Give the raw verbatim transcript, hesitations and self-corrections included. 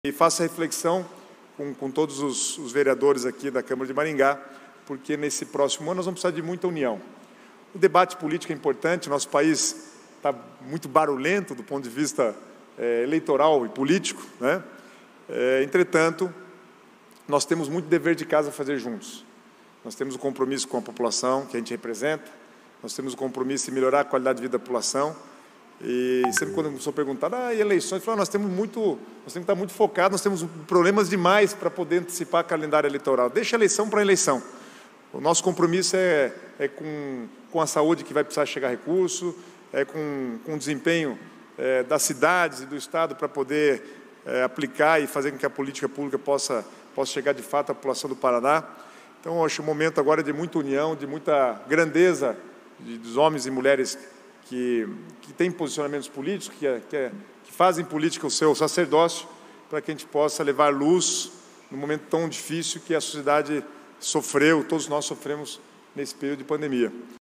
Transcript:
E faço a reflexão com, com todos os, os vereadores aqui da Câmara de Maringá, porque nesse próximo ano nós vamos precisar de muita união. O debate político é importante, nosso país está muito barulhento do ponto de vista é, eleitoral e político, né? É, entretanto, nós temos muito dever de casa a fazer juntos. Nós temos o compromisso com a população que a gente representa, nós temos o compromisso em melhorar a qualidade de vida da população. E sempre quando eu sou perguntado, ah, e eleições, eu falo, nós temos muito, nós temos que estar muito focados, nós temos problemas demais para poder antecipar o calendário eleitoral. Deixa a eleição para a eleição. O nosso compromisso é, é com, com a saúde, que vai precisar chegar recurso, é com, com o desempenho é, das cidades e do Estado para poder é, aplicar e fazer com que a política pública possa, possa chegar de fato à população do Paraná. Então, eu acho o momento agora de muita união, de muita grandeza de, dos homens e mulheres que, que têm posicionamentos políticos, que, que, que fazem política o seu sacerdócio, para que a gente possa levar luz num momento tão difícil que a sociedade sofreu, todos nós sofremos nesse período de pandemia.